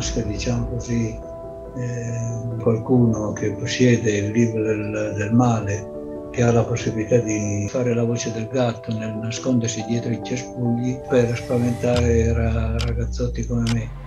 Masca, diciamo così, qualcuno che possiede il libro del male, che ha la possibilità di fare la voce del gatto nel nascondersi dietro i cespugli per spaventare ragazzotti come me.